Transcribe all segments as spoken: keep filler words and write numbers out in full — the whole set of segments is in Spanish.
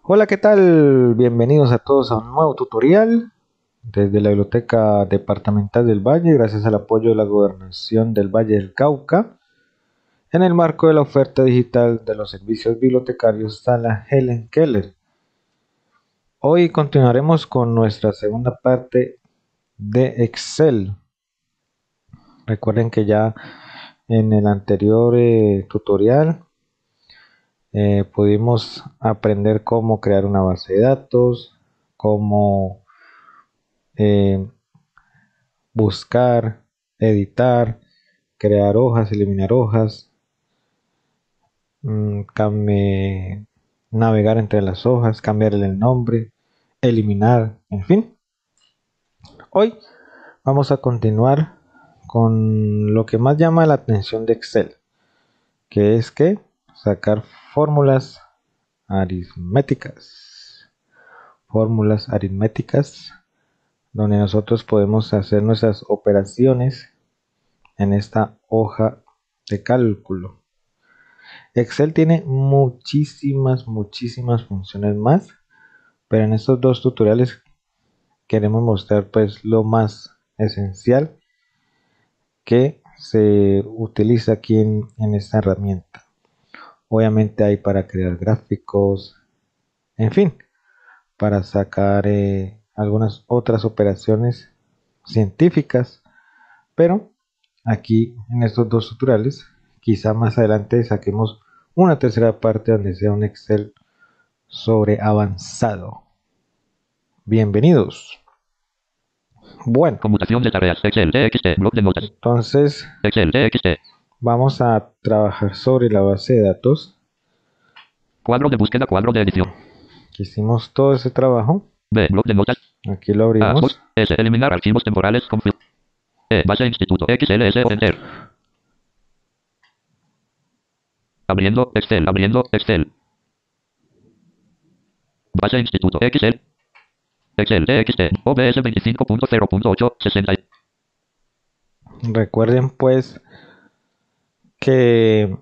Hola, ¿qué tal? Bienvenidos a todos a un nuevo tutorial desde la Biblioteca Departamental del Valle, gracias al apoyo de la Gobernación del Valle del Cauca, en el marco de la oferta digital de los servicios bibliotecarios Sala Helen Keller. Hoy continuaremos con nuestra segunda parte de Excel. Recuerden que ya en el anterior eh, tutorial eh, pudimos aprender cómo crear una base de datos, cómo eh, buscar, editar, crear hojas, eliminar hojas, mmm, cambie, navegar entre las hojas, cambiarle el nombre, eliminar, en fin. Hoy vamos a continuar con lo que más llama la atención de Excel, que es que sacar fórmulas aritméticas. Fórmulas aritméticas donde nosotros podemos hacer nuestras operaciones en esta hoja de cálculo. Excel tiene muchísimas, muchísimas funciones más, pero en estos dos tutoriales queremos mostrar pues lo más esencial que se utiliza aquí en, en esta herramienta. Obviamente hay para crear gráficos, en fin, para sacar eh, algunas otras operaciones científicas, pero aquí en estos dos tutoriales quizá más adelante saquemos una tercera parte donde sea un Excel sobre avanzado. Bienvenidos. Bueno, Conmutación de tareas. Excel T X T. Bloc de notas. entonces Excel T X T. vamos a trabajar sobre la base de datos. Cuadro de búsqueda. Cuadro de edición. Que hicimos todo ese trabajo. B. Bloc de notas. Aquí lo A. abrimos. S. Eliminar archivos temporales. Con fil- E. Base instituto. X L S. Enter. Abriendo. Excel. Abriendo. Excel. Base instituto. Excel. Excel T X T. O B S veinticinco punto cero punto ocho sesenta. Recuerden pues que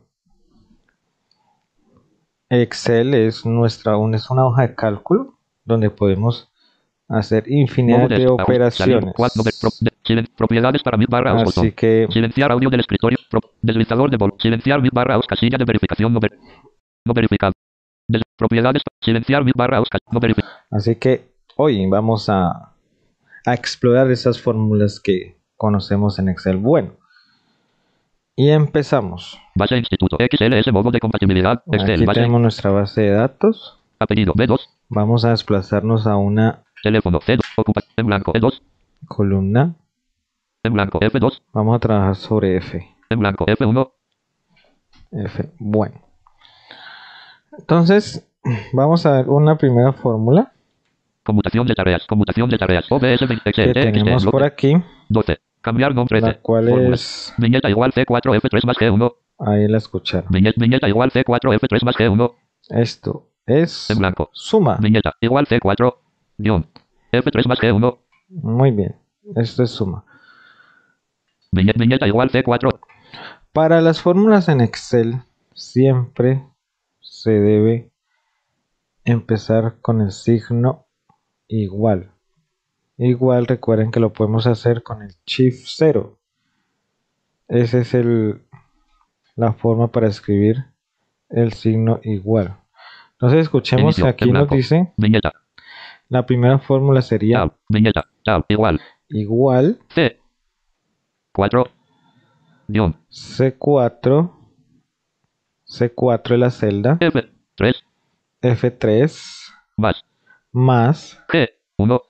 Excel es nuestra un- es una hoja de cálculo donde podemos hacer infinidad Modo de de ajust- salir. Cuadro de pro- operaciones. de- silen- propiedades para mil barra aus Así botón. que Silenciar audio del escritorio. Pro- deslizador de vol. Silenciar mil barra aus casilla de verificación no, ver- no verificado. Des- propiedades. Silenciar mil barra aus ca- no verificado. así que hoy vamos a, a explorar esas fórmulas que conocemos en Excel. Bueno, y empezamos. Base instituto. X L S modo de compatibilidad. Excel. Aquí Base. tenemos nuestra base de datos. Apellido B dos. Vamos a desplazarnos a una Teléfono C dos. Ocupa en blanco E dos. columna. En blanco F dos. Vamos a trabajar sobre F. En blanco F uno. F. Bueno. Entonces, vamos a ver una primera fórmula Conmutación de tareas. Conmutación de tareas. O B S veinte. que Excel. T X T. tenemos por Bloque. aquí, doce. Cambiar nombre la de. cual Fórmula. es, Viñeta igual C cuatro F tres más G uno. ahí la escucharon. Viñeta, viñeta igual C cuatro F tres más G uno. Esto es En blanco. suma. Viñeta igual C cuatro. Guión. F tres más G uno. Muy bien, esto es suma. Viñeta, viñeta igual C cuatro. Para las fórmulas en Excel siempre se debe empezar con el signo igual. Igual, recuerden que lo podemos hacer con el Shift cero. Esa es el, la forma para escribir el signo igual. Entonces escuchemos, Inicio. aquí En nos blanco. dice, Viñeta. la primera fórmula sería Tab. Viñeta. Tab. Igual. igual C. cuatro. Guión. C cuatro, C cuatro es la celda, F tres. F tres Más. más G uno.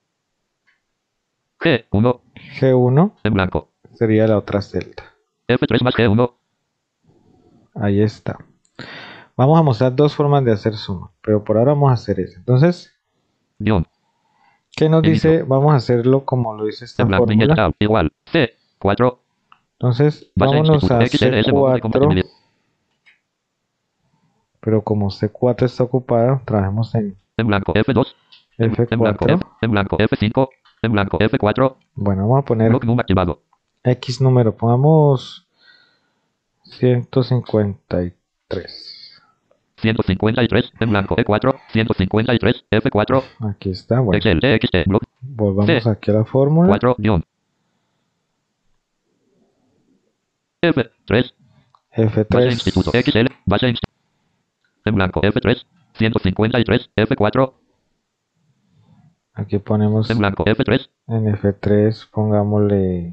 G uno. G uno En blanco. sería la otra celda. F tres más G uno. Ahí está. Vamos a mostrar dos formas de hacer suma, pero por ahora vamos a hacer eso. Entonces, Guión. ¿qué nos Inicio. dice? Vamos a hacerlo como lo dice esta En blanco. Viñeta. fórmula. Tab. Igual. C cuatro. Entonces, Base vámonos instituto. a X L S modo de C cuatro, compatibilidad. pero como C cuatro está ocupada, trabajemos en En blanco F dos. En blanco F cuatro. F. En blanco F cinco. En blanco F cuatro. Bueno, vamos a poner Block num activado. X número, pongamos ciento cincuenta y tres. ciento cincuenta y tres, en blanco, E cuatro, ciento cincuenta y tres, F cuatro, Aquí está, bueno. Excel, T X T, bloc, Volvamos C, aquí a la fórmula. cuatro, guión, F tres, F base instituto, tres. X L, base instituto, en blanco, F tres, ciento cincuenta y tres, F cuatro, Aquí ponemos en blanco, F tres, en F tres, pongámosle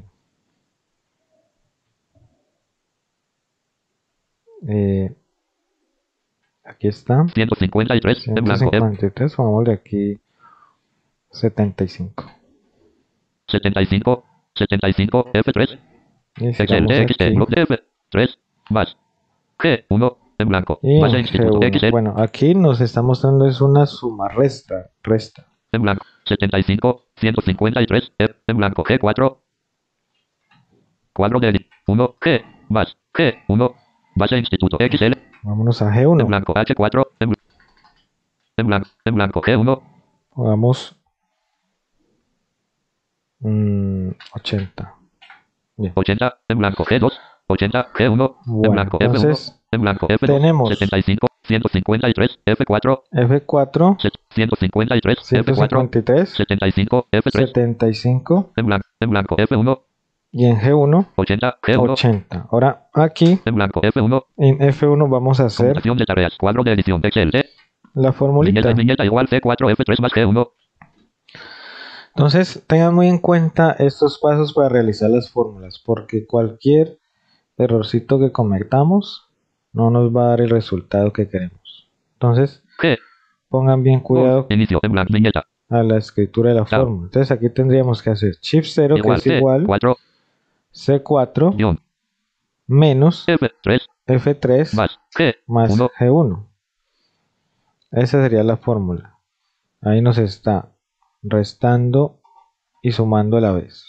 eh, aquí está ciento cincuenta y tres, en blanco, F ciento cincuenta y tres, pongámosle aquí setenta y cinco setenta y cinco, setenta y cinco, F tres, y Excel, sigamos T X T, aquí bloc de F tres, base, G uno, en blanco, y base en instituto, G uno. X L, Bueno, aquí nos está mostrando es una suma resta, resta. en blanco, setenta y cinco, ciento cincuenta y tres, F, en blanco, G cuatro, cuadro de uno, G, base, G uno, base instituto, X L, Vámonos a G en uno, blanco, H cuatro, en, bl- en blanco, en blanco, G uno, pongamos mm, ochenta. Bien. ochenta, en blanco, G dos, ochenta, G uno, en Bueno, blanco, F uno, entonces en blanco, F dos, tenemos setenta y cinco, ciento cincuenta y tres, F cuatro, F cuatro, set- ciento cincuenta y tres, F cuatro, ciento cincuenta y tres, setenta y cinco, F tres, setenta y cinco en blanco, en blanco, F uno, y en G uno, ochenta, G uno, ochenta. Ahora aquí en blanco, F uno, en F uno vamos a hacer computación de tareas, cuadro de edición, Excel, T, la viñeta, formulita. viñeta igual C cuatro, F tres más G uno, Entonces tengan muy en cuenta estos pasos para realizar las fórmulas, porque cualquier errorcito que cometamos no nos va a dar el resultado que queremos. Entonces G, pongan bien cuidado inicio, en blanco, viñeta, a la escritura de la Tab. fórmula. Entonces aquí tendríamos que hacer shift cero, que igual es C igual cuatro, C cuatro guión, menos F tres, F tres más G más uno, G uno. Esa sería la fórmula. Ahí nos está restando y sumando a la vez.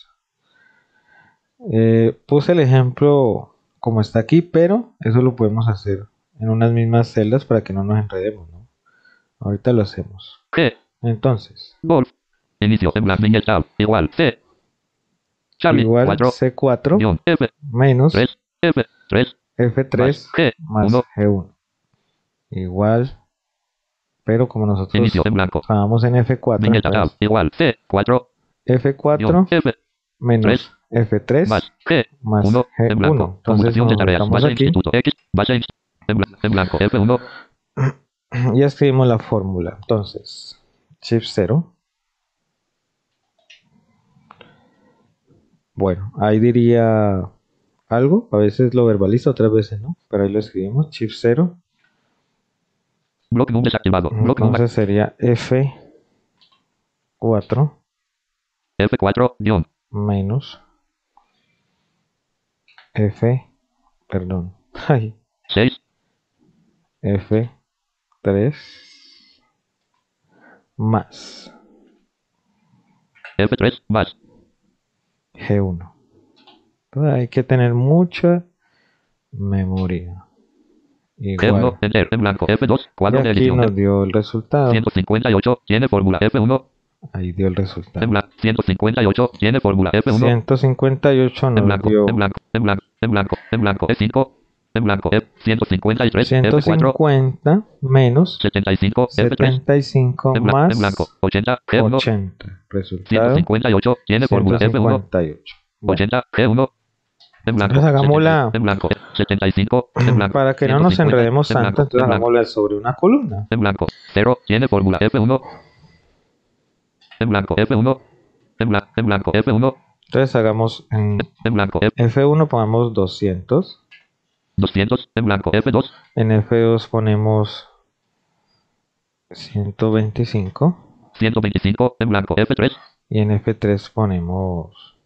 Eh, puse el ejemplo como está aquí, pero eso lo podemos hacer en unas mismas celdas para que no nos enredemos, ¿no? Ahorita lo hacemos. G, Entonces, golf, inicio, en blanco, viñeta, igual C, Charlie, igual cuatro, C cuatro guión, F menos tres, F tres, F tres más G más uno, G uno. Igual, pero como nosotros inicio, en blanco, trabajamos en F cuatro, viñeta, tab, entonces igual C cuatro, F guión, cuatro F menos tres, F tres más G más uno, en G blanco, uno. Entonces conmutación de nos tareas, metamos base aquí instituto, X, base inst- en, bla- en blanco, F uno, y escribimos la fórmula. Entonces, shift cero. Bueno, ahí diría algo, a veces lo verbalizo, otras veces no, pero ahí lo escribimos, shift cero. block num desactivado, block num, Entonces sería F cuatro F cuatro, guión, menos F, perdón, ay, seis, F tres más F tres, más G uno. Entonces hay que tener mucha memoria. G uno, Igual. enter, en blanco, F dos, Y cuadro de aquí edición, nos dio el resultado. ciento cincuenta y ocho, tiene fórmula F uno, Ahí dio el en resultado. blanco, ciento cincuenta y ocho, tiene fórmula F uno, ciento cincuenta y ocho en nos blanco, dio en blanco, en blanco, en blanco, en blanco, E cinco, en blanco, F ciento cincuenta y tres, F ciento cuatro, cincuenta menos setenta y cinco, F tres, setenta y cinco en, bla- en más blanco, ochenta, G uno, ochenta. ciento Resultado cincuenta y ocho, tiene fórmula F uno, ciento cincuenta y ocho. Bueno, ochenta, G uno, en blanco, entonces hagámosla setenta, en blanco, setenta y cinco, en blanco, para que no nos ciento cincuenta, enredemos en tanto, blanco, entonces en blanco, hagámosla sobre una columna. en blanco, cero, tiene fórmula F uno, en blanco, F uno, en, bla- en blanco, F uno, Entonces hagamos en en blanco, F F uno pongamos doscientos, doscientos, en blanco, F dos, en F dos ponemos ciento veinticinco ciento veinticinco, en blanco, F tres, y en F tres ponemos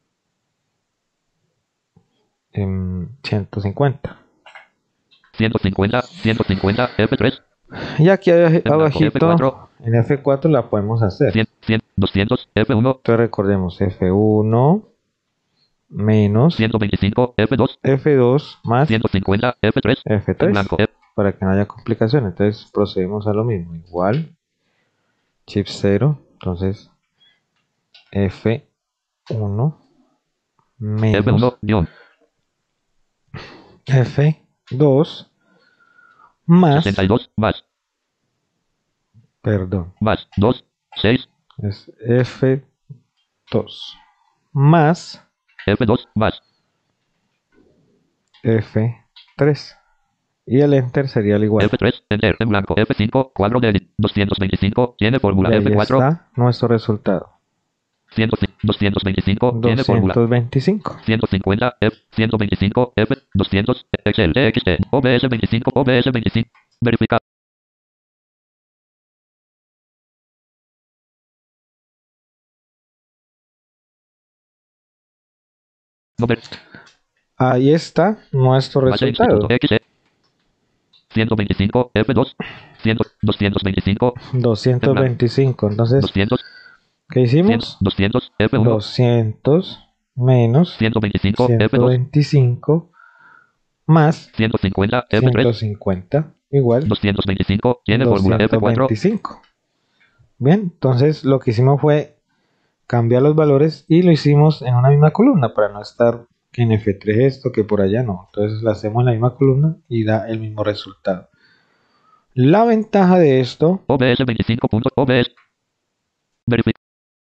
em, ciento cincuenta. ciento cincuenta, ciento cincuenta, F tres, Y aquí ab- en blanco, abajito F cuatro, en F cuatro la podemos hacer. cien, cien, doscientos, F uno, Entonces recordemos F uno menos ciento veinticinco, F dos, F dos más ciento cincuenta, F tres, F en tres blanco, F, para que no haya complicaciones. Entonces procedemos a lo mismo. Igual, chip cero. Entonces F uno F menos uno, guión, F dos más, sesenta y dos, más, perdón, más, dos, seis, es F dos más F dos, más, F tres. Y el enter sería el igual. F tres, enter, en blanco, F cinco, cuadro de doscientos veinticinco, tiene fórmula, Y ahí F cuatro, está nuestro resultado. doscientos veinticinco, tiene fórmula, doscientos veinticinco. ciento cincuenta, F, ciento veinticinco, F, doscientos, Excel, T X T, O B S veinticinco, O B S veinticinco, verificar. No ver, Ahí está nuestro base resultado. instituto, X E, ciento veinticinco, F dos, cien, doscientos veinticinco, doscientos veinticinco. Entonces, doscientos, ¿qué cien, hicimos? doscientos, F uno, doscientos menos ciento veinticinco, F ciento dos, veinticinco más ciento cincuenta, F ciento tres, cincuenta igual doscientos veinticinco, tiene fórmula, F cuatro, doscientos veinticinco. Bien, entonces lo que hicimos fue cambiar los valores y lo hicimos en una misma columna para no estar que en F tres esto, que por allá no. Entonces lo hacemos en la misma columna y da el mismo resultado. La ventaja de esto, O B S veinticinco, O B S, verificar.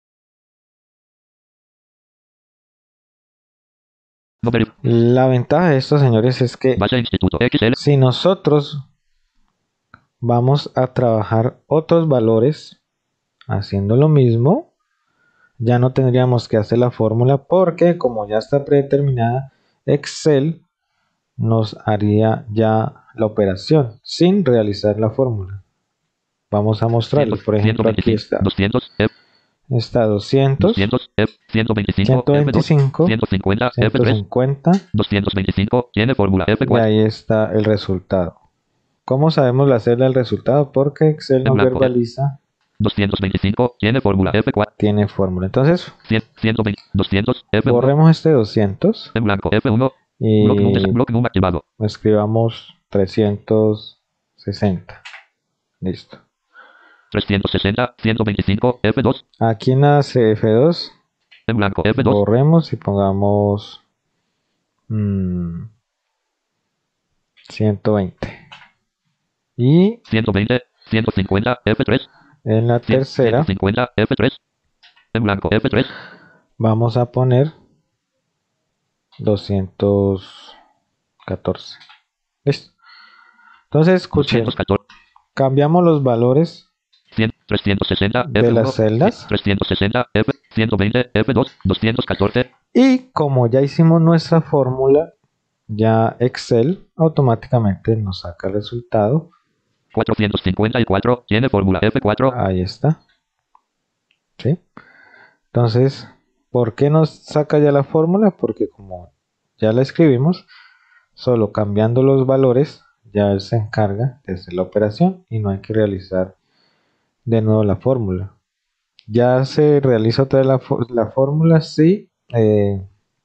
No ver, la ventaja de esto, señores, es que base instituto, X L, si nosotros vamos a trabajar otros valores haciendo lo mismo, ya no tendríamos que hacer la fórmula porque como ya está predeterminada, Excel nos haría ya la operación sin realizar la fórmula. Vamos a mostrarles, por ejemplo, aquí está, doscientos, F, está doscientos, doscientos, F, ciento veinticinco, ciento veinticinco, ciento cincuenta, F ciento tres, cincuenta doscientos veinticinco, tiene fórmula, F y cuatro, ahí está el resultado. ¿Cómo sabemos la celda del resultado? Porque Excel en nos blanco, verbaliza, doscientos veinticinco, tiene fórmula, F cuatro, tiene fórmula. Entonces, cien, ciento veinte, doscientos, F uno, borremos este doscientos en blanco, F uno, y block num, block num activado, escribamos trescientos sesenta. Listo. trescientos sesenta, ciento veinticinco, F dos, Aquí nace F dos. en blanco, F dos, Borremos y pongamos mmm, ciento veinte. Y ciento veinte, ciento cincuenta, F tres, en la cien, tercera ciento cincuenta, F tres, en blanco, F tres, vamos a poner doscientos catorce. Listo. Entonces, escuchen, doscientos catorce, cambiamos los valores cien, trescientos sesenta, de F uno, las celdas trescientos sesenta, F, ciento veinte, F dos, doscientos catorce, y como ya hicimos nuestra fórmula, ya Excel automáticamente nos saca el resultado. cuatrocientos cincuenta y cuatro, tiene fórmula, F cuatro, Ahí está. ¿Sí? Entonces, ¿por qué nos saca ya la fórmula? Porque como ya la escribimos, solo cambiando los valores ya él se encarga de hacer la operación y no hay que realizar de nuevo la fórmula. Ya se realiza otra vez la, la fórmula si eh,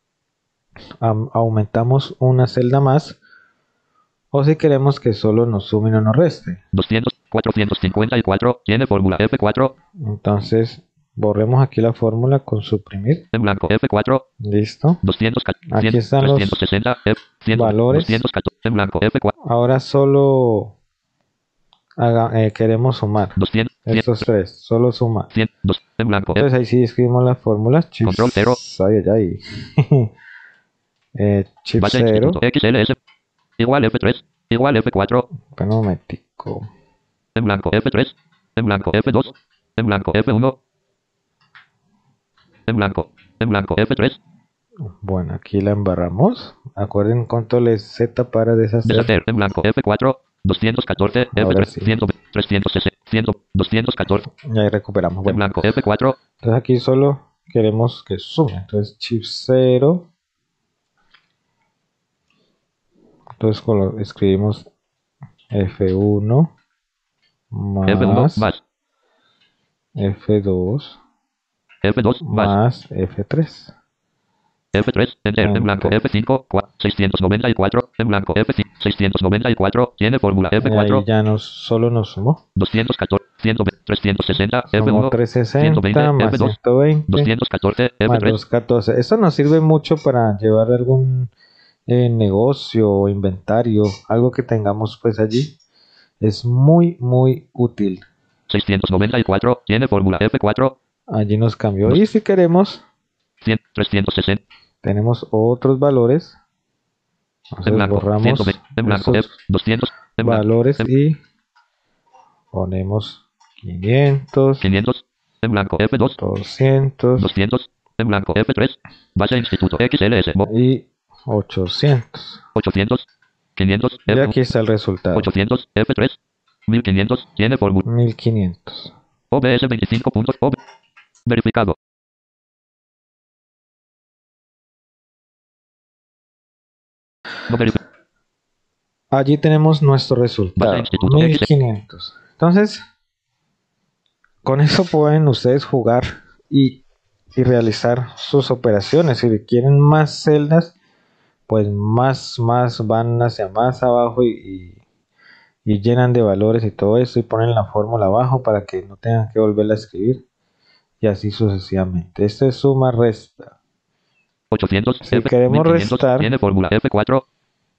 aumentamos una celda más o si queremos que solo nos sume y no nos reste. doscientos, cuatrocientos cincuenta y cuatro, tiene fórmula, F cuatro, Entonces borremos aquí la fórmula con suprimir. en blanco, F cuatro, Listo. doscientos, Aquí cien, están los trescientos sesenta, F, cien, valores. doscientos catorce, en blanco, F cuatro, Ahora solo haga, eh, queremos sumar doscientos, cien, estos tres, solo sumar. cien, dos, en blanco, F, Entonces ahí sí escribimos las fórmulas. Chip control cero, Ay, ay, ay. eh, chip base cero. instituto, X L S, igual F tres, igual F cuatro, Un momentico. en blanco, F tres, en blanco, F dos, en blanco, F uno, en blanco, en blanco, F tres, Bueno, aquí la embarramos. Acuerden control Z para deshacer. deshacer, en blanco, F cuatro, doscientos catorce, F Ahora tres, sí. cien, trescientos sesenta, cien, doscientos catorce, Y ahí recuperamos. en Bueno, blanco, F cuatro, entonces aquí solo queremos que sume. Entonces chip cero. Entonces colo- escribimos F uno más F uno, más, F dos F dos, más, más F tres. F tres, enter, en blanco, Enter. F cinco, seiscientos noventa y cuatro, en blanco, F cinco, seiscientos noventa y cuatro, tiene fórmula, F Y cuatro, ahí ya nos, solo nos sumó. doscientos catorce, cien, trescientos sesenta, F Sumó uno, trescientos ciento sesenta veinte, más F dos, ciento veinte doscientos catorce, F más tres, doscientos catorce. Esto nos sirve mucho para llevar algún eh, negocio o inventario, algo que tengamos pues allí. Es muy, muy útil. seiscientos noventa y cuatro, tiene fórmula F cuatro. Allí nos cambió. Dos. Y si queremos, cien, trescientos sesenta. tenemos otros valores. En Entonces blanco. borramos ciento veinte. En blanco. F estos doscientos. En blanco. valores En y ponemos quinientos, quinientos. En blanco. F dos. doscientos doscientos. En blanco. F tres. Base instituto X L S. Mo- y ochocientos. ochocientos. quinientos. Y F aquí está el resultado. ochocientos. F tres. mil quinientos. Tiene fórmula. mil quinientos. O B S veinticinco puntos. O B. Verificado. No verificado. Allí tenemos nuestro resultado, Base instituto mil X. quinientos. Entonces, con eso pueden ustedes jugar y, y realizar sus operaciones. Si quieren más celdas, pues más, más van hacia más abajo y, y, y llenan de valores y todo eso y ponen la fórmula abajo para que no tengan que volverla a escribir y así sucesivamente. Esto es suma resta. ochocientos. Si F queremos mil quinientos. restar, Tiene fórmula F cuatro.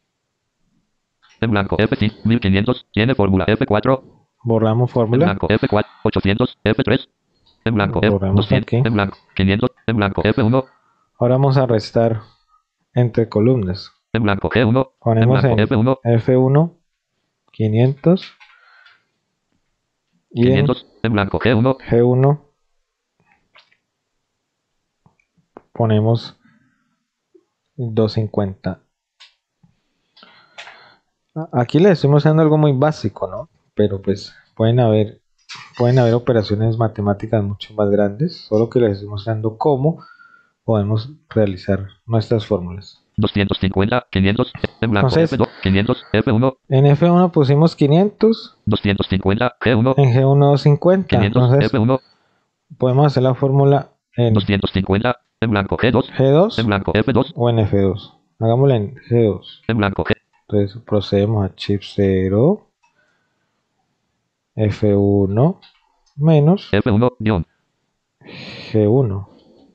En blanco. F cinco. mil quinientos. Tiene fórmula F cuatro. borramos En fórmula, blanco. F cuatro. ochocientos. F tres. En blanco. F borramos doscientos. aquí. En blanco. quinientos. En blanco. F uno. Ahora vamos a restar entre columnas. En blanco. G uno. En Ponemos blanco. en F uno. F uno quinientos y en quinientos. En blanco. G uno. G uno ponemos doscientos cincuenta. Aquí le estoy mostrando algo muy básico, ¿no? Pero pues pueden haber, pueden haber operaciones matemáticas mucho más grandes, solo que les estoy mostrando cómo podemos realizar nuestras fórmulas. doscientos cincuenta. quinientos. En blanco. Entonces, F dos. quinientos. F uno. En F uno pusimos quinientos, doscientos cincuenta. G uno. en G uno doscientos cincuenta. quinientos. Entonces F uno. podemos hacer la fórmula en doscientos cincuenta. En blanco. G dos. G dos En blanco. F dos. o en F dos. Hagámosla en G dos. En blanco. G. Entonces procedemos a chip cero, F uno menos F uno. Guión. G uno.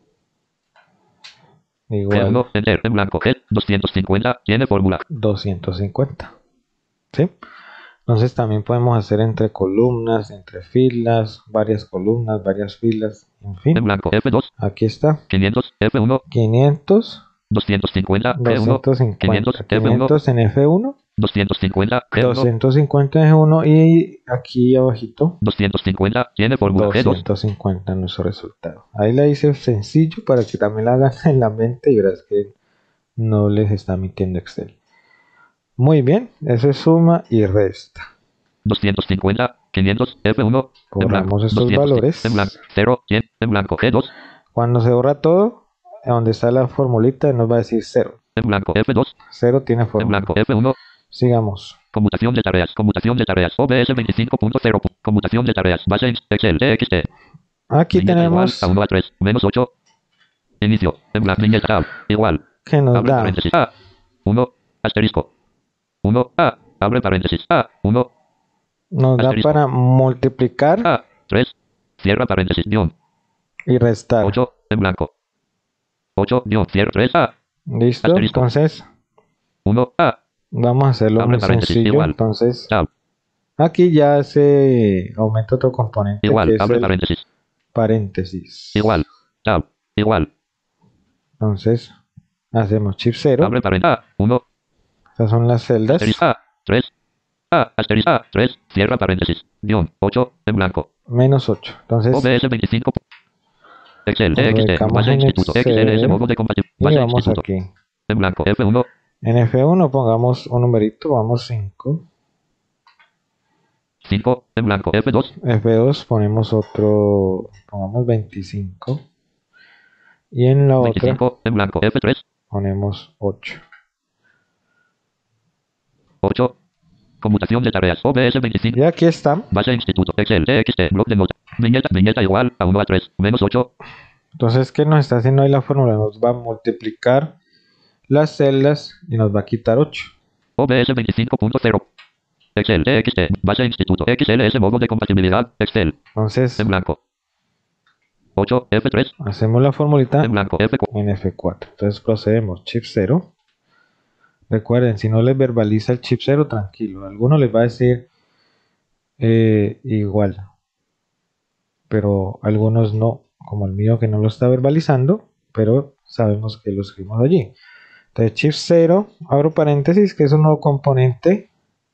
G Igual uno. Enter. En blanco. G. doscientos cincuenta. Tiene fórmula. doscientos cincuenta. ¿Sí? Entonces también podemos hacer entre columnas, entre filas, varias columnas, varias filas, en En fin. blanco. F dos. Aquí está. quinientos. F uno. quinientos, doscientos cincuenta. G uno. doscientos cincuenta. quinientos. F uno. quinientos en F uno. doscientos cincuenta. G uno. doscientos cincuenta en G uno y aquí abajito doscientos cincuenta. Tiene fórmula. G dos. doscientos cincuenta nuestro resultado. Ahí la hice sencillo para que también la hagan en la mente y verás que no les está mintiendo Excel. Muy bien, eso es suma y resta. doscientos cincuenta. quinientos. F uno. En blanco. Borramos estos doscientos. valores. En blanco. cero. cien. En blanco. G dos. Cuando se borra todo, donde está la formulita nos va a decir cero. En blanco. F dos. cero tiene En fórmula. blanco. F uno. Sigamos. Conmutación de tareas. Conmutación de tareas. O B S veinticinco punto cero. Conmutación de tareas. Base en Excel. D X T. Aquí Viñeta tenemos igual a uno a tres. Menos ocho. Inicio. En blanco. Viñeta tab. Igual. que nos Abre da, paréntesis. A. uno. Asterisco. uno. A. Abre paréntesis. A. uno. nos da Asterisco. para multiplicar A. tres. Cierra paréntesis. Guión. y restar. ocho. En blanco. ocho. Guión. Cierra tres. A. ¿Listo? Asterisco. Entonces uno. A. vamos a hacerlo Abre muy paréntesis, sencillo. igual. Entonces Tab. aquí ya se aumenta otro componente Igual. que es Abre el paréntesis. paréntesis. Igual. Tab. Igual. Entonces hacemos chip cero. Abre paréntesis. A. uno. Estas son las celdas. Asterisco. A. tres. A. Asterisco. A. tres. Cierra paréntesis. Guión. ocho. En blanco. Menos ocho. Entonces O B S veinticinco. Excel. D X T. ubicamos Base en instituto. Excel X L S. Modo de compatibilidad. y Base vamos instituto. aquí. En blanco. F uno. En F uno pongamos un numerito, vamos cinco. cinco. En blanco. F dos. F dos ponemos otro, pongamos veinticinco. Y en la otra veinticinco. En blanco. F tres. ponemos ocho. ocho. Conmutación de tareas. O B S veinticinco. Y aquí está. Base instituto. Excel. D X T. Bloc de notas. Viñeta. Viñeta igual a uno a tres. Menos ocho. Entonces, ¿qué nos está haciendo ahí la fórmula? Nos va a multiplicar las celdas y nos va a quitar ocho. O B S veinticinco punto cero. Excel. D X T. Base instituto. X L S. Modo de compatibilidad. Excel. Entonces, En blanco. ocho. F tres. hacemos la formulita En blanco. F cuatro. en F cuatro. Entonces procedemos chip cero. Recuerden, si no les verbaliza el chip cero, tranquilo. Alguno les va a decir eh, igual, pero algunos no, como el mío que no lo está verbalizando, pero sabemos que lo escribimos allí. Entonces shift cero, abro paréntesis, que es un nuevo componente.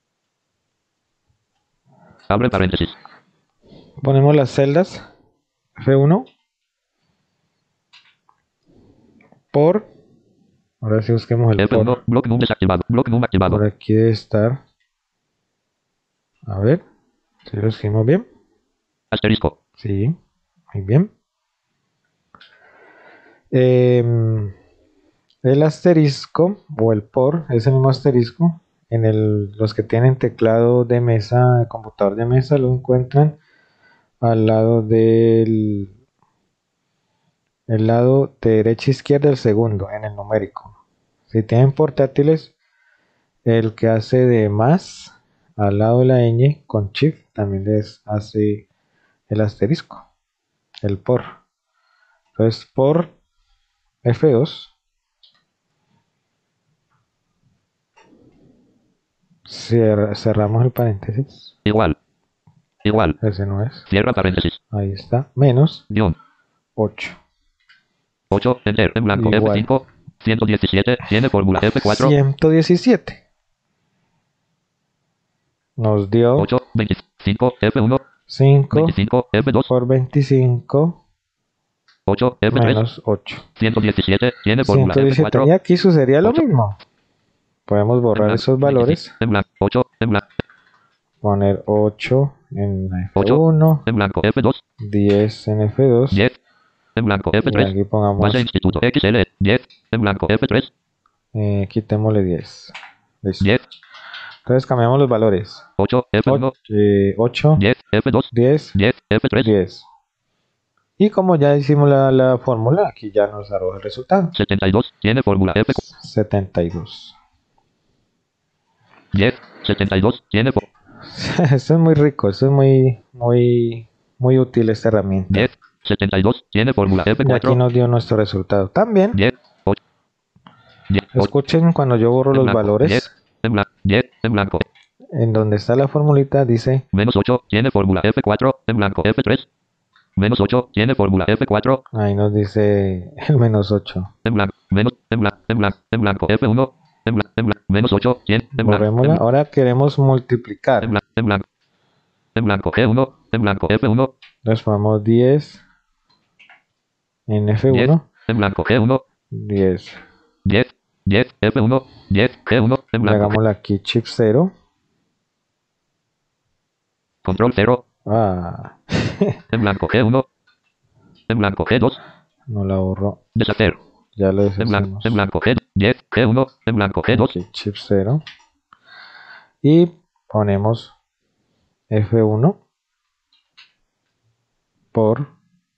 Abre paréntesis. Ponemos las celdas F uno por, ahora sí busquemos el F uno, por. block num desactivado, block num activado. Por aquí debe estar. A ver, si lo escribimos bien. Asterisco. Sí, muy bien. Eh, el asterisco o el por, ese mismo asterisco, en el, los que tienen teclado de mesa, computador de mesa, lo encuentran al lado del el lado de derecha izquierda, el segundo, en el numérico. Si tienen portátiles, el que hace de más al lado de la ñ con shift también les hace el asterisco, el por. Entonces por F dos, Cier- cerramos el paréntesis, Igual. Igual. ese no es, Cierra paréntesis. ahí está, menos Guión. ocho, ocho. Enter. En blanco. F igual cinco. ciento diecisiete. Tiene fórmula F cuatro. ciento diecisiete. Nos dio ocho. veinticinco. F uno. cinco veinticinco. F dos. por veinticinco ocho. F tres. menos ocho. ciento diecisiete. Tiene fórmula ciento F diecisiete. cuatro. Y aquí sucedería lo ocho. mismo. Podemos En borrar blanco. esos veinticinco. valores, En blanco. ocho. En blanco. poner ocho en F ocho. uno, En blanco. F dos. diez en F dos, diez. En blanco. F y tres. aquí pongamos, Base instituto. X L. diez. En blanco. F tres. eh, quitémosle diez. Listo. diez. Entonces cambiamos los valores. ocho. F uno. ocho, diez. F dos. diez, diez. F tres. diez. Y como ya hicimos la, la fórmula, aquí ya nos arroja el resultado. setenta y dos. Tiene fórmula F cuatro. setenta y dos. diez. setenta y dos. Tiene fórmula. Esto es muy rico, esto es muy, muy, muy útil esta herramienta. diez. setenta y dos. Tiene fórmula F Y cuatro. aquí nos dio nuestro resultado. También, diez. ocho. diez. ocho. escuchen cuando yo borro En los blanco. valores, diez. En blanco. diez. En blanco. en donde está la formulita dice, Menos ocho. Tiene fórmula F cuatro. En blanco. F tres. Menos ocho. Tiene fórmula F cuatro. ahí nos dice el menos ocho. En blanco. Menos. En blanco. En blanco. En blanco. F uno. En blanco. En blanco. Menos ocho. Tiene. En blanco. Borrémosla. En Ahora queremos multiplicar. blanco. En blanco. En blanco. G uno. En blanco. F uno. Entonces ponemos diez en F diez. uno, En blanco. G uno. diez. diez. diez. F uno. diez. G uno. En Y blanco. hagámosle aquí shift cero. Control cero. Ah, En blanco. G uno. En blanco. G dos. no la borro. Deshacer. Ya lo En blanco. deshacemos. En blanco. G diez. G uno. En blanco. G dos. Aquí shift cero. Y ponemos F uno por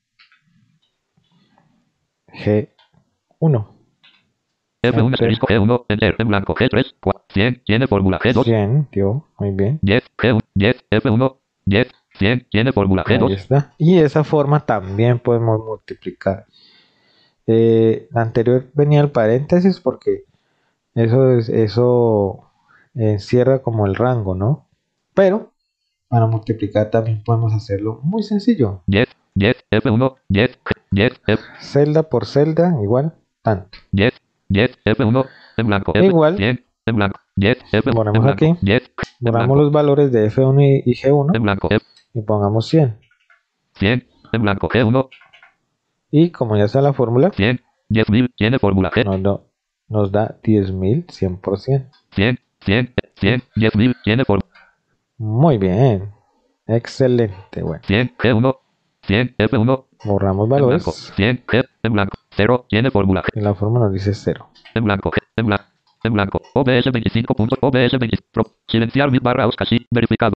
G uno. F uno. Enter. Asterisco. G uno. Enter. En blanco. G tres. cien. Tiene fórmula G dos. cien, dio, muy bien. diez. G uno. diez. F uno. diez. cien. Tiene fórmula G Ahí dos. está. Y de esa forma también podemos multiplicar. Eh, la anterior venía el paréntesis porque eso es, eso encierra como el rango, ¿no? Pero para multiplicar también podemos hacerlo muy sencillo. diez. diez. F uno. diez. diez. F. Celda por celda, igual, tanto. diez. diez. F uno. En blanco. F. Igual. cien. En blanco. diez. F. Ponemos En blanco. aquí. diez. En Borramos blanco. los valores de F uno y y G uno En blanco. F. y pongamos cien. cien. En blanco. G uno. Y como ya está la fórmula, cien. diez mil. Tiene fórmula G. nos, da- nos da diez mil, cien por ciento. cien. cien. cien. diez mil. Tiene fórmula. Muy bien. Excelente. Bueno, cien. G uno. cien. F uno. borramos En blanco. valores cien. G. En blanco. cero. Tiene fórmula G. y la fórmula nos dice cero. En blanco. G. En blanco. En blanco. O B S veinticinco. O B S veinte. Pro. Silenciar mi barra Oscar. Sí. Verificado.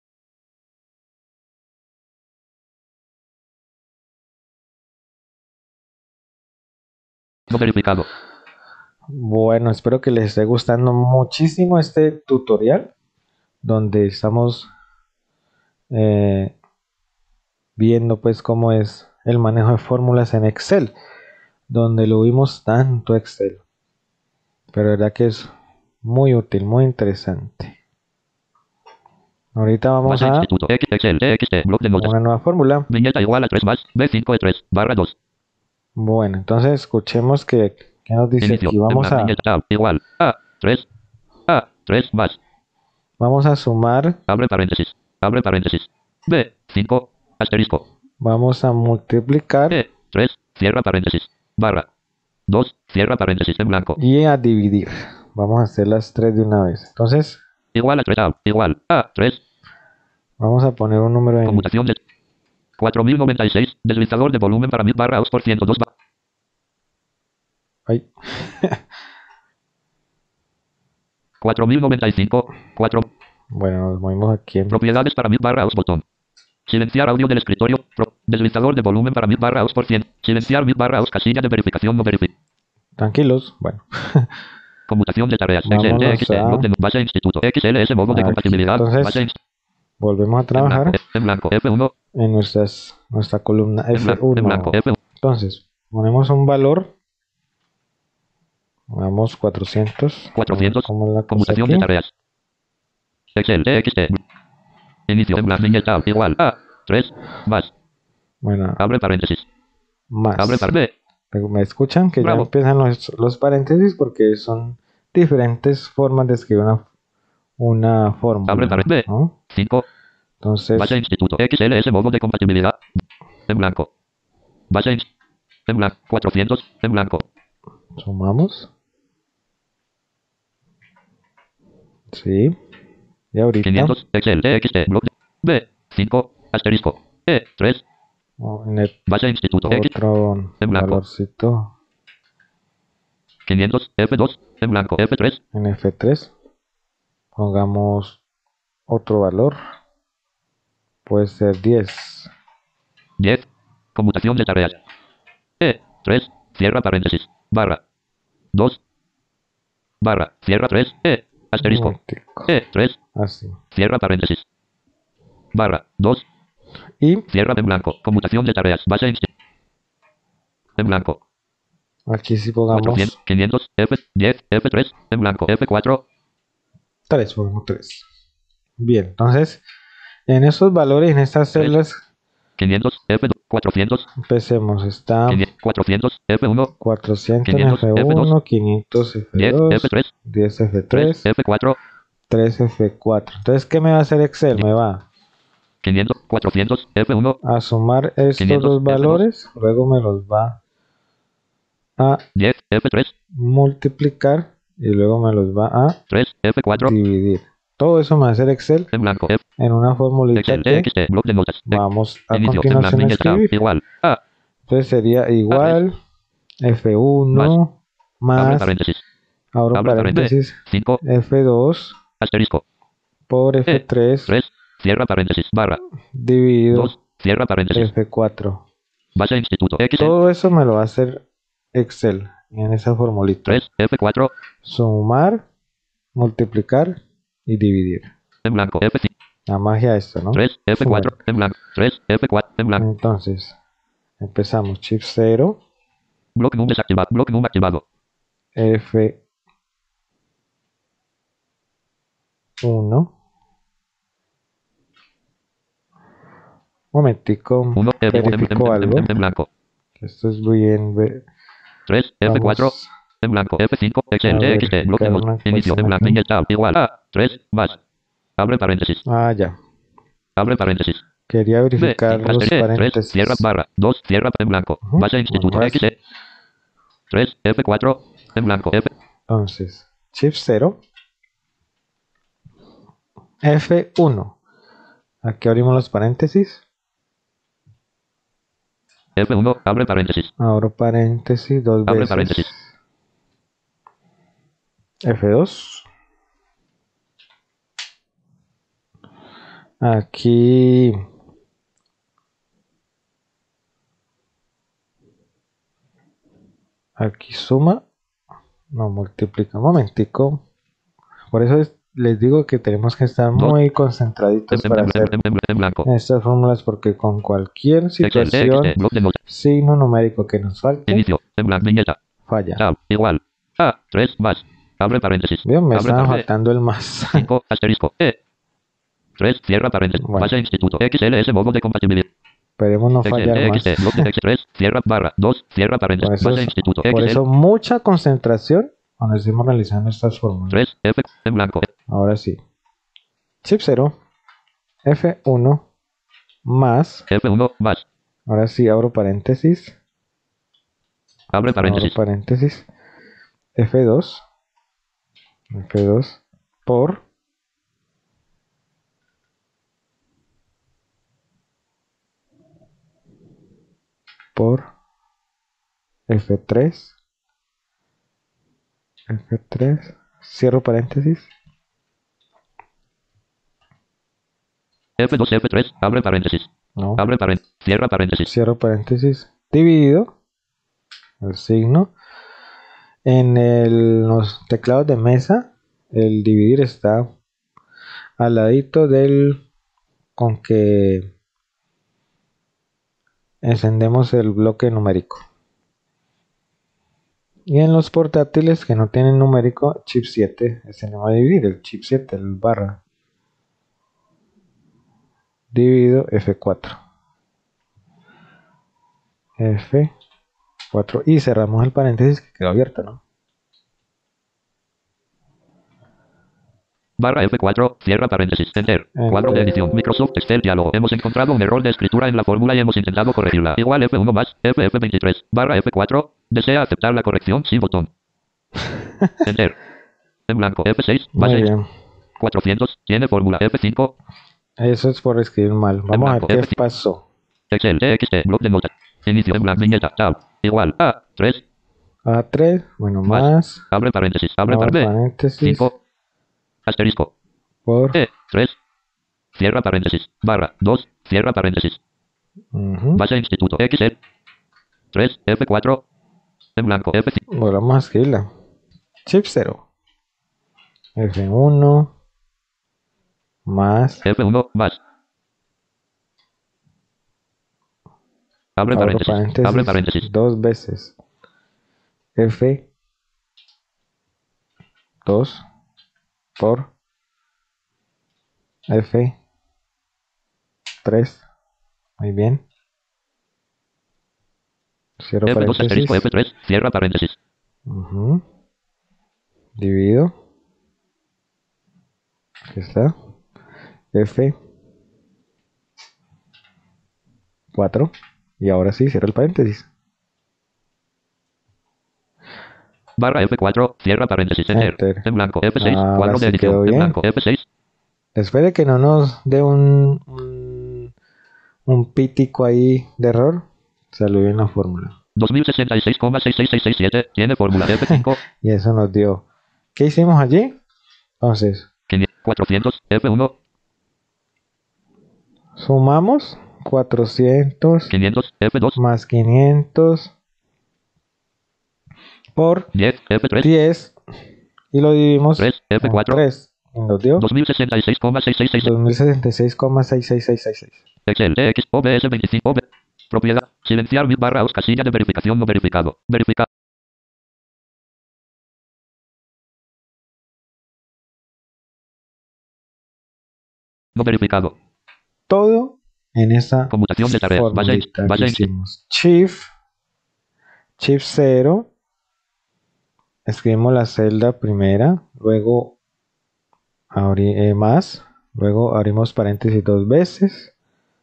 No verificado. Bueno, espero que les esté gustando muchísimo este tutorial donde estamos eh, viendo pues cómo es el manejo de fórmulas en Excel, donde lo vimos tanto Excel, pero la verdad que es muy útil, muy interesante. Ahorita vamos Base a instituto. X, Excel, T X T, bloc de notas. una nueva fórmula. Viñeta igual a tres más, B cinco E tres, barra dos. Bueno, entonces escuchemos que, que nos dice Inicio. aquí. Vamos Una a, viñeta tab, igual. A, tres. A, tres más. vamos a sumar, Abre paréntesis. Abre paréntesis. B, cinco, asterisco. vamos a multiplicar E, tres, cierra paréntesis. Barra. dos, cierra paréntesis en blanco. y a dividir. Vamos a hacer las tres de una vez. Entonces, Igual a tres A, igual a tres. vamos a poner un número en... Conmutación de cuatro mil noventa y seis. Deslizador de volumen para mil barra dos por ciento dos. Ba Ay, cuatro mil noventa y cinco. cuatro. bueno, nos movimos aquí en... Propiedades para mil barra dos botón. Silenciar audio del escritorio. Pro deslizador de volumen para mil barra dos por ciento. Silenciar mil barra dos casilla de verificación no verifica. Tranquilos, bueno. Conmutación de tareas. Excel, Vámonos T X T, a- blog de base instituto. X L S modo de Aquí. compatibilidad. Entonces, Base inst- volvemos a en trabajar blanco, en blanco, F uno. en nuestras, nuestra columna En blanco, en blanco, F uno. F uno. Entonces, ponemos un valor. Vamos cuatrocientos. cuatrocientos. ¿Cómo es la cosa Conmutación de aquí? tareas. Excel, T X T. Inicio en blanco, viñeta igual a tres más. Bueno, Abre paréntesis. más. Abre paréntesis. ¿Me escuchan? Que Bravo. ya empiezan los, los paréntesis porque son diferentes formas de escribir una, una fórmula. Abre paréntesis. ¿no? cinco. Entonces, Base instituto. X L S modo de compatibilidad. En blanco. Base inst- en blanco. cuatrocientos. En blanco. sumamos. Sí. Y ahorita, quinientos. Excel, T X T, blog de B, cinco, asterisco. E, tres. oh, en el Base instituto. X, otro en blanco. valorcito quinientos. F dos. En blanco. F tres. en F tres. Pongamos otro valor. Puede ser diez. diez. Conmutación de tareas. E, tres. Cierra paréntesis. Barra. dos. Barra. Cierra tres. E. Asterisco. Un momentico. E, tres. Así. Cierra paréntesis. Barra. dos. Y Cierra en blanco. Conmutación de tareas. Base inst- en blanco. aquí sí pongamos cuatrocientos. quinientos. F diez. F tres. En blanco. F cuatro. tres. Pongamos tres. Bien, entonces, en estos valores, en estas celdas, quinientos. F dos. cuatrocientos. empecemos. Está quinientos. cuatrocientos. F uno. cuatrocientos en quinientos, F F dos, uno, quinientos F diez. dos, F tres. diez F tres. tres, F cuatro. tres F cuatro. Entonces, ¿qué me va a hacer Excel? Me va quinientos. cuatrocientos. F uno. a sumar estos quinientos, dos F dos. valores, luego me los va a diez. F tres. multiplicar y luego me los va a tres. F cuatro. dividir. Todo eso me va a hacer Excel En blanco. F. en una formulita Excel. que X T. Bloc de notas. vamos a Inicio. En blanco. continuación a Viñeta. escribir. Igual. A. Entonces sería igual F uno Abre más, paréntesis. abro Abre paréntesis, cinco. F dos Asterisco. por F tres tres. Cierra paréntesis. Barra. dividido dos. Cierra paréntesis. F cuatro. Base instituto. X. Todo eso me lo va a hacer Excel en esa formulita. tres. F cuatro. Sumar, multiplicar y dividir. En blanco. F cinco. La magia de esto, ¿no? tres. F cuatro. En blanco. tres. F cuatro. En blanco. Entonces, empezamos Shift cero, Block num desactivado. Block num activado. F uno. Momentico, uno. F en, en, verifico en, algo. en, en blanco. Esto es bien. ve- tres. F cuatro. Vamos En blanco. F cinco. Excel. a T X T. Bloc de verificar una notas. Inicio. En cosa blanco. aquí. Viñeta. Igual a tres. Más. Abre paréntesis. Ah, ya. Abre paréntesis. Quería B. verificar cinco, los tres. paréntesis. Cierra barra. dos. Cierra en blanco. Ujú. Base instituto. Ahora X. sí. tres. F cuatro. En blanco. F. Entonces, Shift cero, F uno. Aquí abrimos los paréntesis. F uno. Abre paréntesis. Abro paréntesis dos Abre veces. paréntesis. F dos. Aquí aquí suma, no multiplica. Un momentico. Por eso es- les digo que tenemos que estar Dos. muy concentraditos En, para en, hacer en, en, en blanco. estas fórmulas, porque con cualquier Excel. T X situación, T. Bloc de notas. signo numérico que nos falte, Inicio. En blanco. Viñeta. falla. Tab. Igual. A. tres. Más. Abre paréntesis. Bien, me Abre estaba paréntesis. faltando el más. cinco. Asterisco. E. tres, cierra paréntesis. Bueno. Base instituto. X L S modo de compatibilidad. Esperemos no fallar Excel, más. X T, bloc de text tres, cierra barra dos, cierra Por paréntesis. eso, Base es- instituto. por X L eso mucha concentración cuando estemos realizando estas fórmulas. tres, F en blanco. Ahora sí. Chip cero, F uno más. F uno más. Ahora sí abro paréntesis. Abre paréntesis. Abro paréntesis. F dos. F dos por por F tres. F tres. Cierro paréntesis. F dos, F tres, abre paréntesis. No. Abre paréntesis. Cierra paréntesis. Cierro paréntesis. Dividido. El signo. En el, los teclados de mesa, el dividir está al ladito del con que encendemos el bloque numérico. Y en los portátiles que no tienen numérico, chip siete, es el a dividir, el chip siete, el barra. Dividido F cuatro. F cuatro. Y cerramos el paréntesis que quedó abierto, ¿no? Barra F cuatro, cierra paréntesis. Enter. Enter. Cuadro de edición. Microsoft Excel diálogo. Hemos encontrado un error de escritura en la fórmula y hemos intentado corregirla. Igual F uno más, F F veintitrés. Barra F cuatro. ¿Desea aceptar la corrección? Sí, botón. Enter. En blanco. F seis. Muy Base bien. cuatrocientos. Tiene fórmula. F cinco. Eso es por escribir mal. Vamos a ver qué F cinco. pasó. Excel. T X T. Bloc de notas. Inicio en blanco. Viñeta. Tab. Igual. A. tres. A tres. Bueno, Más. más. Abre paréntesis. Abre Abre paréntesis. paréntesis. cinco. Asterisco. Por. E. tres. Cierra paréntesis. Barra. dos. Cierra paréntesis. Ujú. Base instituto. X L. tres. F cuatro. En blanco. F cinco. Bueno, vamos a escribirla. Chip cero. F uno. Más. F uno más. Abre Abro paréntesis. paréntesis. Abre paréntesis. Dos veces. F dos por F tres. Muy bien. Cierro F dos paréntesis. asterisco F tres. Cierra paréntesis. Ujú. Dividido. Aquí está. F cuatro. Y ahora sí, cierro el paréntesis. Barra F cuatro. Cierra paréntesis. Enter. Enter. En blanco. F seis. Ahora Cuadro de sí quedó edición. En bien. blanco. F seis. Después de que no nos dé un, un, un pítico ahí de error, salió bien la fórmula. dos mil sesenta y seis coma seis seis seis seis siete. Tiene fórmula. F cinco. Y eso nos dio. ¿Qué hicimos allí? Entonces, cuatrocientos. F uno. sumamos cuatrocientos quinientos. F dos. más quinientos por diez. F tres. diez y lo dividimos tres. F en cuatro. tres. Y nos dio dos mil sesenta y seis coma seis seis seis seis. dos mil sesenta y seis coma seis seis seis seis seis. Excel. T X. O B S veinticinco. O B. Propiedad. Silenciar mil barra os casilla de verificación no verificado. Verificar. No verificado. Todo en esa Conmutación de tareas. Base, formulita que base, hicimos. Shift, Shift cero. Escribimos la celda primera, luego abri eh, más, luego abrimos paréntesis dos veces.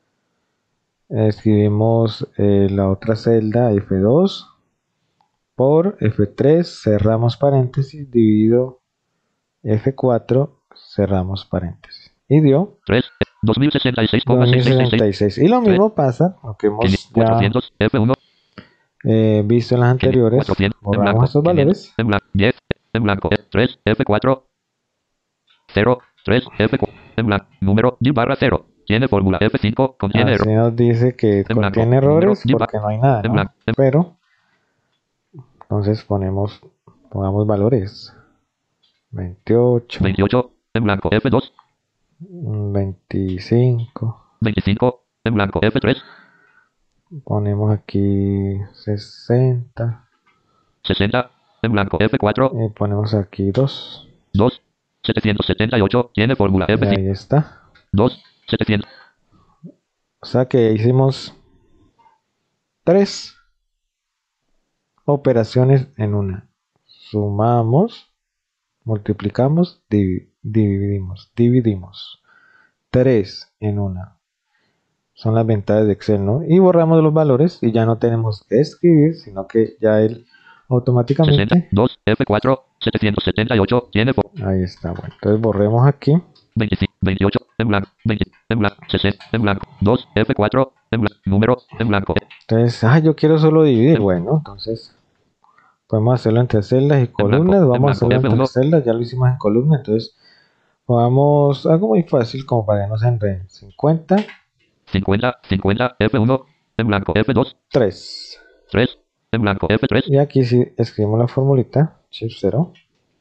Escribimos eh, la otra celda F dos por F tres, cerramos paréntesis, dividido F cuatro, cerramos paréntesis. Y dio tres. dos mil sesenta y seis coma seis seis seis seis. dos mil sesenta y seis. Y lo mismo pasa, lo que hemos ya cuatrocientos. F uno. eh, visto en las anteriores. cuatrocientos. En Borramos blanco. estos valores. En blanco. diez. En blanco. tres. F cuatro. cero. tres. F cuatro. En blanco. Número D barra cero. Tiene fórmula. F cinco. Contiene Así error. nos dice que En blanco. contiene errores Número, porque no hay nada, en ¿no? blanco. En- Pero entonces ponemos pongamos valores veintiocho, veintiocho. En blanco. F dos. veinticinco, veinticinco. En blanco. F tres. ponemos aquí sesenta sesenta. En blanco. F cuatro. y ponemos aquí dos. dos. setecientos setenta y ocho. Tiene fórmula. F Y cinco. ahí está. dos, setecientos. O sea que hicimos tres operaciones en una. Sumamos, multiplicamos, divi- dividimos, dividimos. tres en una. Son las ventajas de Excel, ¿no? Y borramos los valores y ya no tenemos que escribir, sino que ya él automáticamente... sesenta, dos, F cuatro, setecientos setenta y ocho, tiene por... Ahí está, bueno. Entonces borremos aquí. veinticinco, veintiocho, en blanco, veinte, en blanco, sesenta, en blanco, dos, F cuatro, en blanco, número, en blanco. Entonces, ah, yo quiero solo dividir. Bueno, entonces podemos hacerlo entre celdas y columnas. blanco, Vamos a blanco, hacerlo entre F uno. celdas. Ya lo hicimos en columnas. Entonces, vamos, algo muy fácil como para que no se enreden. cincuenta, cincuenta, cincuenta, F uno, en blanco, F dos, tres. tres, en blanco, F tres, Y aquí sí escribimos la formulita. Shift cero.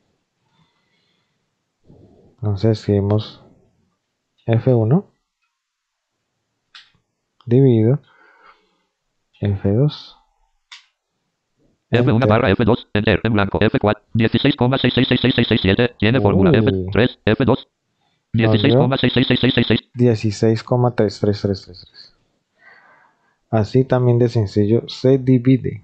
Entonces escribimos F uno dividido F dos. F uno Enter. barra F dos, enter, en blanco, F cuatro, dieciséis coma seis seis seis seis seis seis siete, tiene fórmula, F Uy, tres, F dos, nos dieciséis dio coma seis seis seis seis seis seis. dieciséis coma tres tres tres tres tres. Así también de sencillo se divide.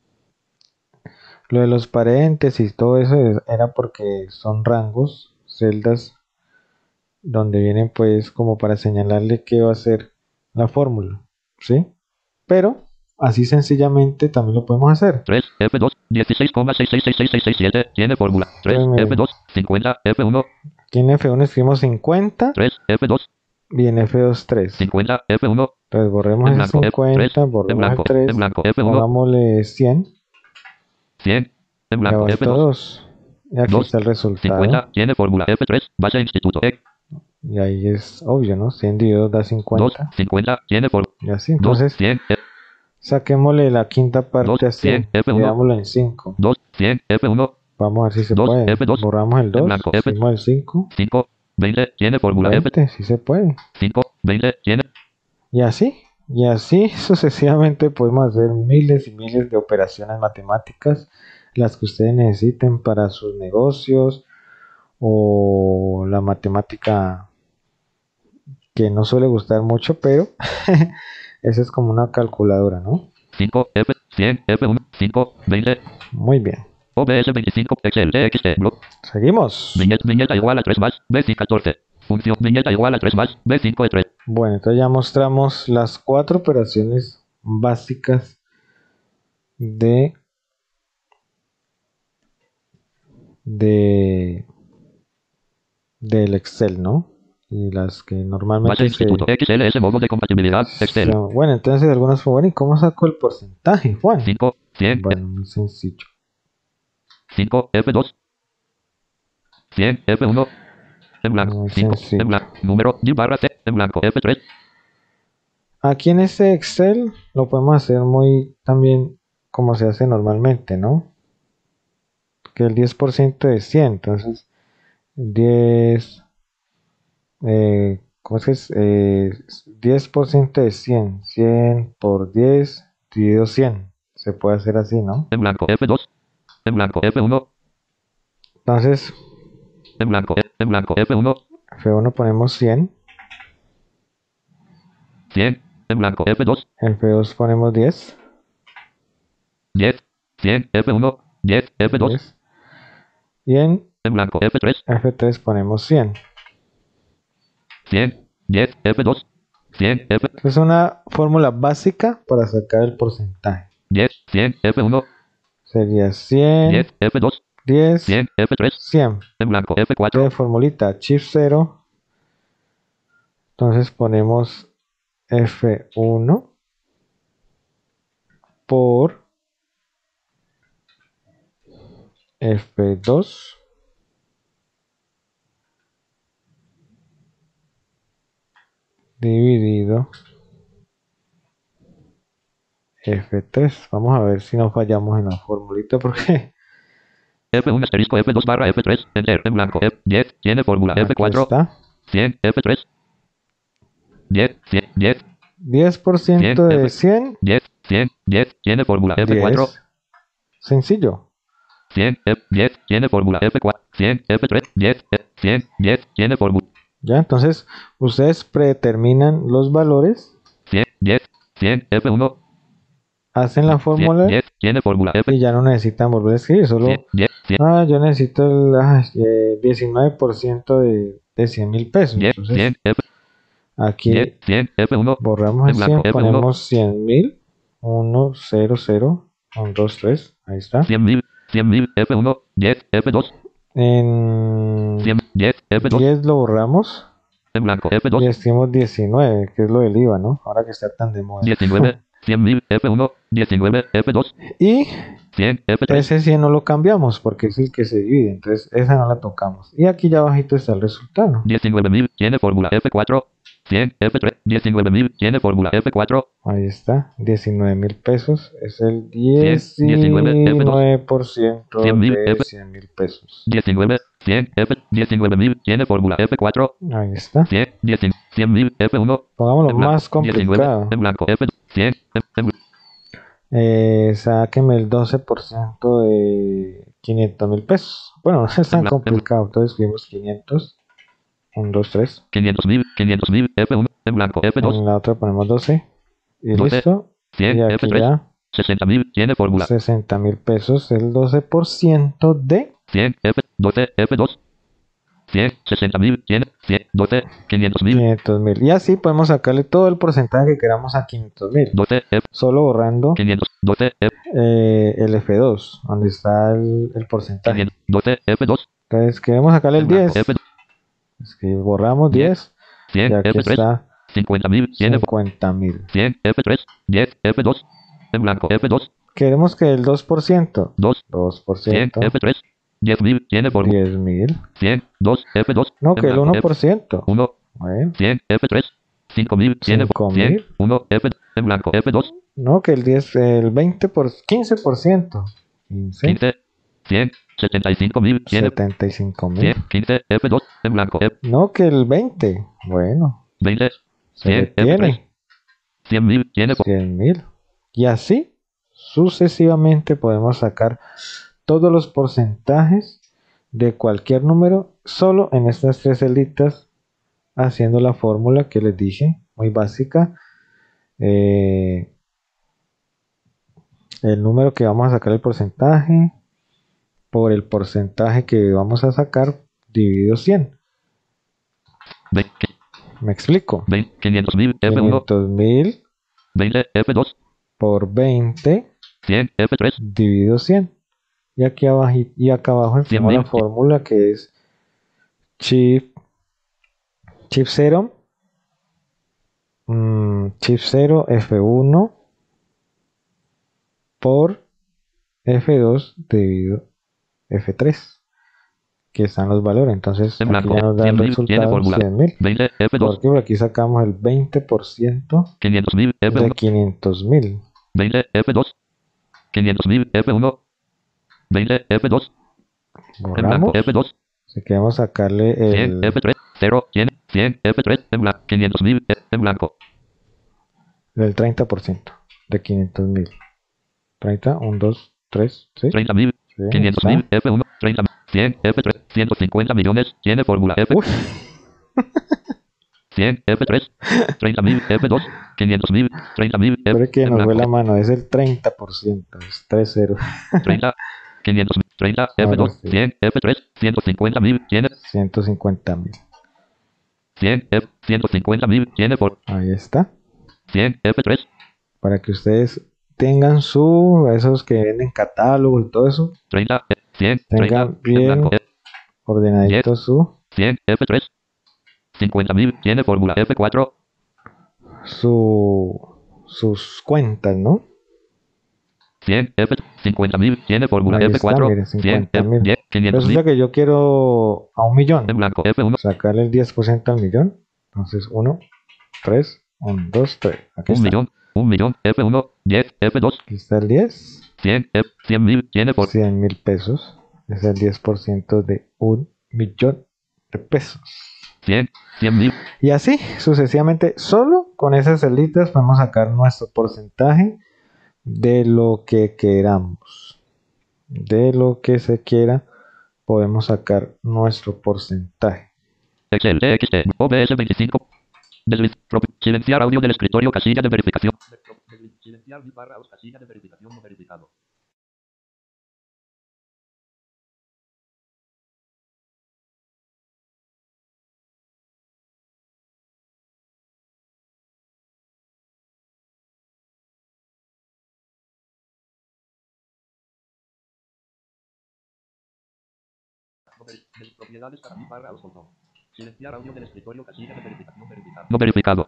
Lo de los paréntesis, todo eso es- era porque son rangos, celdas, donde vienen pues como para señalarle qué va a ser la fórmula, ¿sí? Pero así sencillamente también lo podemos hacer. tres, F dos, dieciséis coma seis seis seis seis seis seis siete, tiene fórmula, tres, Entonces, miren, F dos, cincuenta, F uno, aquí en F uno escribimos cincuenta tres, F dos, y en F dos tres. cincuenta, F uno, Entonces borremos en ese blanco, F tres, cincuenta, en borremos blanco, el tres, en blanco, F uno, pongámosle cien cien, en y blanco, abajo F dos, dos. Y aquí dos, está el resultado. cincuenta, tiene fórmula, F tres, base instituto, E, Y ahí es obvio, ¿no? cien dividido da dos, cincuenta. cincuenta, tiene fórmula, Y así, dos, entonces cien, F, saquémosle la quinta dos, parte así. cien, F uno, Dividámoslo en cinco. dos, cien, F uno, Vamos a ver si se dos, puede. F dos, Borramos el en dos, blanco, F, hicimos el cinco. cinco, veinte, tiene fórmula, F, veinte, si se puede. cinco, veinte, tiene, Y así, y así sucesivamente podemos hacer miles y miles de operaciones matemáticas, las que ustedes necesiten para sus negocios o la matemática que no suele gustar mucho, pero esa es como una calculadora, ¿no? cinco, F, cien, F uno, cinco, veinte, Muy bien. O B S veinticinco, Excel, T X T, block, Seguimos. viñeta, viñeta igual a tres más, B cinco, catorce, función, viñeta igual a tres más, B cinco de tres, Bueno, entonces ya mostramos las cuatro operaciones básicas de, de del Excel, ¿no? Y las que base normalmente se... instituto, X L S, modo de compatibilidad, Excel, se- Bueno, entonces algunas fue bueno, ¿y cómo saco el porcentaje, Juan? cinco, cien, Bueno, muy sencillo. cinco, F dos, cien, F uno, en blanco, Muy cinco, sencillo. en blanco, número, D barra T, en blanco, F tres, Aquí en este Excel lo podemos hacer muy también como se hace normalmente, ¿no? Que el diez por ciento de cien, entonces diez, eh, ¿cómo es que es? Eh, diez por ciento de cien, cien por diez dividido cien, se puede hacer así, ¿no? en blanco, F dos, en blanco, F uno, Entonces, en blanco, en blanco, F uno, F uno ponemos cien, cien, en blanco, F dos, F dos ponemos diez, diez, cien, F uno, diez, F dos, diez, y en en blanco, F tres, F tres ponemos cien. cien, diez, F dos, cien, F, Es una fórmula básica para sacar el porcentaje. diez, cien, F uno, Sería cien, diez, F dos, diez, cien, F tres, cien. en blanco, F cuatro, De formulita Shift cero. Entonces ponemos F uno por F dos dividido F tres. Vamos a ver si no fallamos en la formulita porque F uno asterisco F dos barra F tres, enter, en blanco, F diez, tiene fórmula, F aquí cuatro, está. cien, F tres, diez, cien, diez, diez por ciento cien, de F, cien, diez, cien, diez, tiene fórmula, F cuatro, diez. Sencillo. cien, F diez, tiene fórmula, F cuatro, cien, F tres, diez, F cien, diez, tiene fórmula, Ya, entonces ustedes predeterminan los valores, cien, diez, cien, F uno, hacen la cien, fórmula diez, tiene fórmula F, y ya no necesitan volver a escribir, cien, solo, diez, cien, ah, yo necesito el ah, eh, diecinueve por ciento de, de cien mil pesos, diez, cien, entonces F, diez, aquí cien, F uno, borramos el en blanco, cien, F uno, ponemos cien mil, uno, cero, cero, uno, dos, tres, ahí está. cien mil, cien mil, F uno, diez, F dos, En cien, diez, F dos, diez lo borramos en blanco, F y dos, escribimos diecinueve, que es lo del IVA, ¿no? Ahora que está tan de moda. diecinueve, cien mil, F uno, diecinueve, F dos, Y cien, F tres, ese cien no lo cambiamos porque es el que se divide, entonces esa no la tocamos. Y aquí ya abajito está el resultado. diecinueve mil, tiene fórmula F cuatro, cien, F tres, diecinueve mil, tiene fórmula F cuatro, Ahí está, diecinueve mil pesos, es el cien, diecinueve, F dos, diecinueve por ciento cien mil, de F, cien mil pesos. diecinueve, cien, F, diecinueve mil, tiene fórmula F cuatro, Ahí está. cien, cien mil, F uno, Pongámoslo en blanco, más diecinueve, complicado. en blanco, F, cien, en, en, Eh, sáqueme el doce por ciento de quinientos mil pesos. Bueno, no es en tan blanco, en, complicado, entonces escribimos quinientos, uno, dos, tres. quinientos mil, quinientos mil, F uno, en blanco, F dos, En la otra ponemos doce y doce, listo. cien, Y F aquí tres, ya sesenta mil, tiene fórmula, sesenta mil pesos, el doce por ciento de cien, F, doce, F dos, cien, sesenta mil, cien, cien, doce, quinientos mil, quinientos mil. Y así podemos sacarle todo el porcentaje que queramos a quinientos mil. doce, F, Solo borrando quinientos, doce, F, eh, el F dos, donde está el, el porcentaje. quinientos, doce, F dos, Entonces queremos sacarle el en blanco, diez. F dos, Es que borramos diez, diez y cien, aquí F tres, está cincuenta mil, tiene cincuenta mil. cien, F tres, diez, F dos, en blanco, F dos, Queremos que el dos por ciento. dos, dos por cien, ciento. F tres, diez mil, tiene fórmula, diez mil. cien, dos, F dos, No, en que el blanco, uno F por ciento. uno, Bueno, cien, F tres, cinco mil, tiene cinco cien, mil. uno, F, en blanco, F dos, No, que el diez, el veinte por quince por ciento. quince. quince, cien, setenta y cinco mil, tiene setenta y cinco mil. cien, quince, F dos, en blanco, F No, que el veinte. Bueno, veinte, se le cien, F tres, tiene cien mil, tiene cien mil. Y así sucesivamente podemos sacar todos los porcentajes de cualquier número solo en estas tres celitas, haciendo la fórmula que les dije, muy básica. Eh, el número que vamos a sacar el porcentaje por el porcentaje que vamos a sacar dividido cien. veinte, ¿Me explico? veinte, quinientos mil, F uno, quinientos mil veinte, F dos, por veinte cien, F tres, dividido cien. Y aquí abajo, y acá abajo informo la fórmula que es chip, chip cero, mmm, chip cero F uno por F dos dividido F tres, que están los valores. Entonces en aquí blanco, ya nos da el cien mil, tiene resultado fórmula, cien mil. veinte, F dos, Porque por aquí sacamos el veinte por ciento quinientos mil, F de uno, quinientos mil. veinte, F dos, quinientos mil, F uno, veinte, F dos, en blanco, Borramos. F dos, Si queremos sacarle cien, el, F tres, cero, cien, cien, F tres, en blanco, quinientos mil, en blanco, el treinta por ciento de quinientos mil. treinta, uno, dos, tres, ¿sí? treinta mil, Sí, quinientos está. mil, F uno, treinta, cien, F tres, ciento cincuenta millones, tiene fórmula F, Uy, cien, F tres, treinta mil, F dos, quinientos mil, treinta mil, F, pero es que en nos fue la blanco, mano, es el treinta por ciento, es tres cero. treinta, quinientos mil, treinta, F Ahora dos, sí, cien, F tres, ciento cincuenta mil, tiene ciento cincuenta mil. cien, F, ciento cincuenta mil, tiene por Ahí está. cien, F tres, Para que ustedes tengan su, esos que venden catálogos y todo eso, treinta, cien, tengan treinta, en blanco, bien F, ordenadito su, cien, F tres, cincuenta mil, tiene fórmula F cuatro, su, sus cuentas, ¿no? cien, F, cincuenta mil, tiene fórmula Ahí F está, cuatro, miren, cien, cincuenta F, mil. diez, quinientos Resulta mil, que yo quiero a un millón, en blanco, F uno, sacarle el diez por ciento al millón. Entonces, uno, tres, uno, dos, tres. Aquí un está. millón, un millón, F uno, diez, F dos, Aquí está el diez. cien, F, cien mil, tiene por cien mil pesos. Es el diez por ciento de un millón de pesos. cien, cien mil, Y así sucesivamente, solo con esas celitas podemos sacar nuestro porcentaje de lo que queramos. De lo que se quiera, podemos sacar nuestro porcentaje. Excel, T X T, O B S veinticinco. Desliz, propi- silenciar audio del escritorio, casilla de verificación. Desliz, silenciar mi barra, casilla de verificación no verificado. Propiedades para mi barra, botón. Silenciar audio del escritorio, casilla de verificación verificado. No verificado.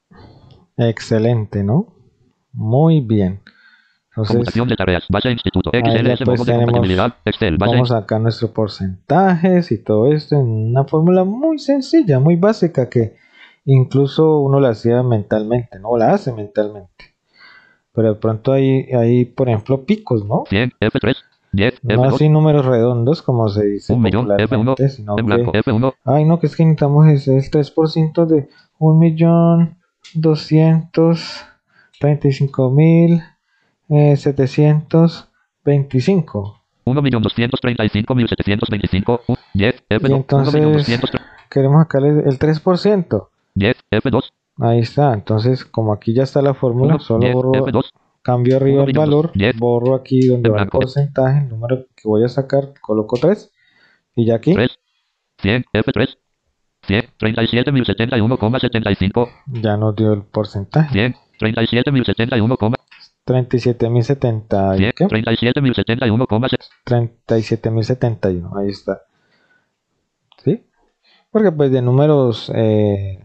Excelente, ¿no? Muy bien. Entonces, Conmutación de tareas, base instituto, ahí ya X L S, pues modo de tenemos compatibilidad, Excel, base cómo sacar nuestros porcentajes y todo esto en una fórmula muy sencilla, muy básica, que incluso uno la hacía mentalmente, ¿no? La hace mentalmente. Pero de pronto hay, hay por ejemplo, picos, ¿no? cien, F tres, diez, No F dos, así números redondos, como se dice un millón, F uno, popularmente, sino en blanco, que, F uno, ay no, que es que necesitamos ese, el tres por ciento de un millón doscientos treinta y cinco mil setecientos veinticinco. un millón doscientos treinta y cinco mil setecientos veinticinco, diez, F Y dos, entonces queremos sacarle el tres por ciento. diez, F dos, Ahí está. Entonces, como aquí ya está la fórmula, uno, solo diez, borro, F dos, cambio arriba uno el millón valor, diez, borro aquí donde en va el blanco, porcentaje, el número que voy a sacar, coloco tres y ya aquí tres, cien, F tres, cien, treinta y siete mil setenta y uno coma setenta y cinco, ya nos dio el porcentaje. cien, treinta y siete mil setenta y uno, treinta y siete mil setenta y cien, ¿qué? treinta y siete mil setenta y uno, treinta y siete mil setenta y uno, ahí está. ¿Sí? Porque pues de números eh,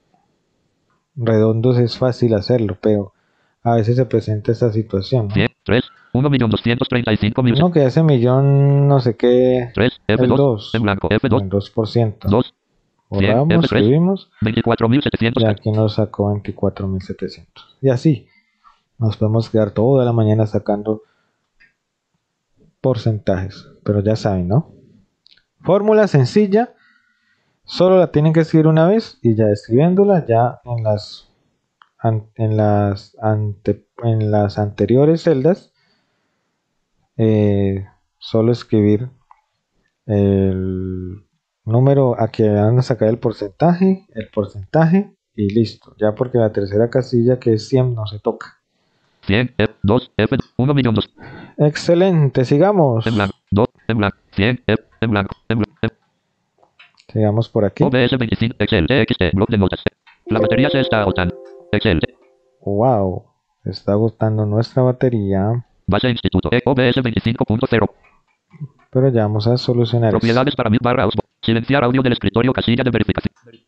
redondos es fácil hacerlo, pero a veces se presenta esta situación, ¿no? cien, tres, un millón doscientos treinta y cinco mil, No, que hace millón no sé qué, tres, F el dos, dos, en blanco, F dos, el dos por ciento. dos, cien, F Borramos, tres, subimos veinticuatro mil setecientos, y aquí nos sacó veinticuatro mil setecientos. Y así nos podemos quedar toda la mañana sacando porcentajes, pero ya saben, ¿no? Fórmula sencilla, solo la tienen que escribir una vez y ya escribiéndola ya en las an- en las ante- en las anteriores celdas, eh, solo escribir el número a que van a sacar el porcentaje, el porcentaje y listo. Ya porque la tercera casilla, que es cien, no se toca. cien, F dos, F uno millón dos, Excelente, sigamos. en blanco, dos, en blanco, cien, F, en blanco, en blanco, Sigamos por aquí. O B S veinticinco, Excel, T X T, bloc de notas. La batería se está agotando. Excel, Wow, se está agotando nuestra batería, base instituto, O B S veinticinco punto cero. pero ya vamos a solucionar eso. Propiedades para mi barra, silenciar audio del escritorio, casilla de verificación.